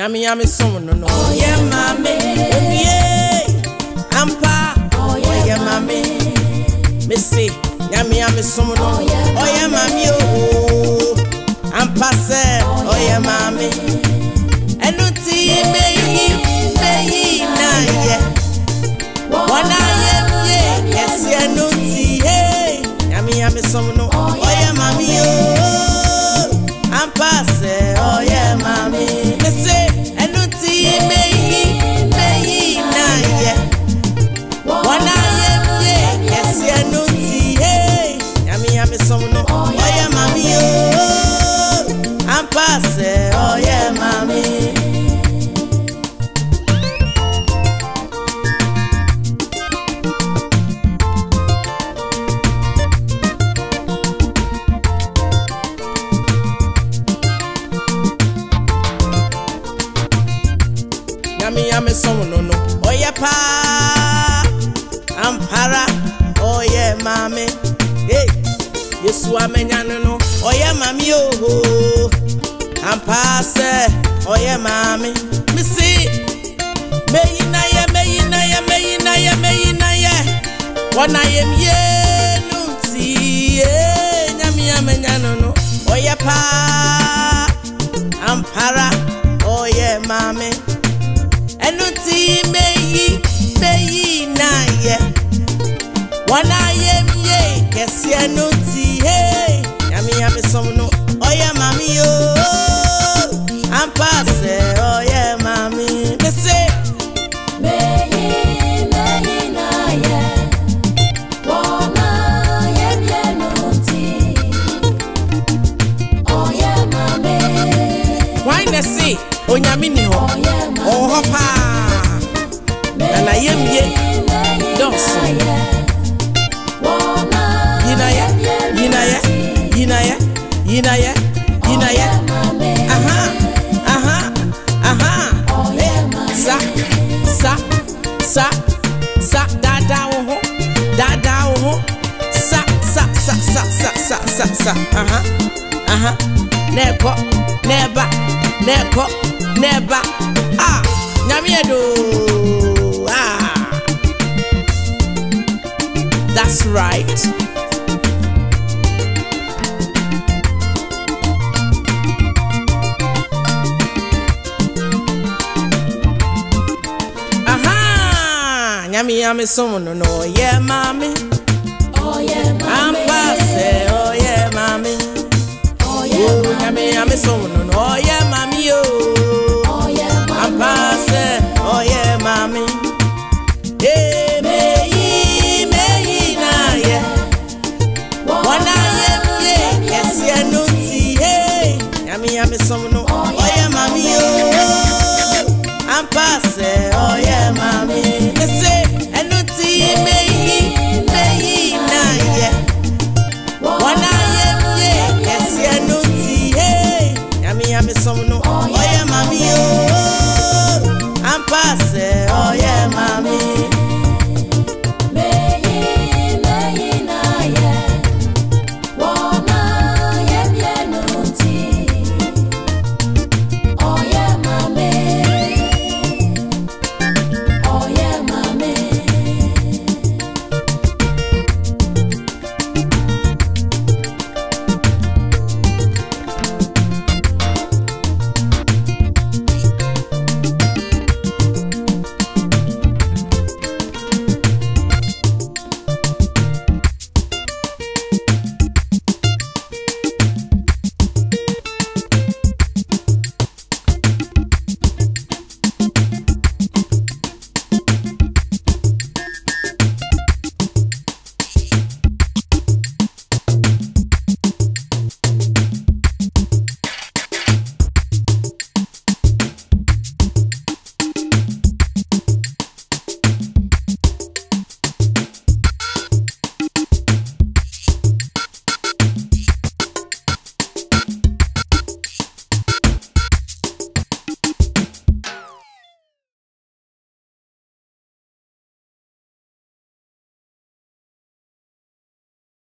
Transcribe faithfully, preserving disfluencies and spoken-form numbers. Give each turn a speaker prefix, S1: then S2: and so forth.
S1: Nyame Nyame som no no. Oh yeah mami, yeah, ampa. Oh yeah mami, me say Nyame Nyame som no. Oh yeah mami oh, ampa se. Oh yeah mami, enuti me yi me yi na ye. Wana ye ye, yes enuti hey. Nyame Nyame som no. Oh yeah mami oh, ampa se. Oh yeah mami, me say enuti me yi me yi na ye. Wana ye ye, yes enuti hey. Nyame Nyame som no. Oh yeah mami oh, ampa se. Oh yeah mami. Nyame Nyame som no no. Oh yeah pa, ampara. Oh yeah mami, hey. Yesu amenya no no. Oh yeah mami oh, ampa se. Oh yeah mami, me see. Me na ye, me na ye, me na ye, me na ye. Wana ye ye nuti ye. Nyame amenya no no. Oh yeah pa, ampara. Oh yeah mami. Enuti me yi, me yi na ye. Wana ye ye, kesi enuti hey. Nyame Nyame som no. Oh yeah mami oh, ampa se. Oh yeah mami, me say
S2: me yi, me yi na ye. Wana ye ye enuti. Oh yeah mami.
S1: why na say onyame ni ho.
S2: Oh yeah mami.
S1: Oh ho pa. Na yem ye. Dos. Yina ye, yina ye, yina ye, yina ye, yina ye. Aha, aha, aha. Sa, sa, sa, sa. Da da wo, da da wo. Sa, sa, sa, sa, sa, sa, sa, sa. Aha, aha. Neko, neba, neko, neba. Ah, nyame do. Ah, that's right. Aha, nyame nyame som no no. Yeah mami,
S2: Oh yeah mami.
S1: ampa se. Oh yeah mami,
S2: Oh yeah
S1: oh nyame nyame som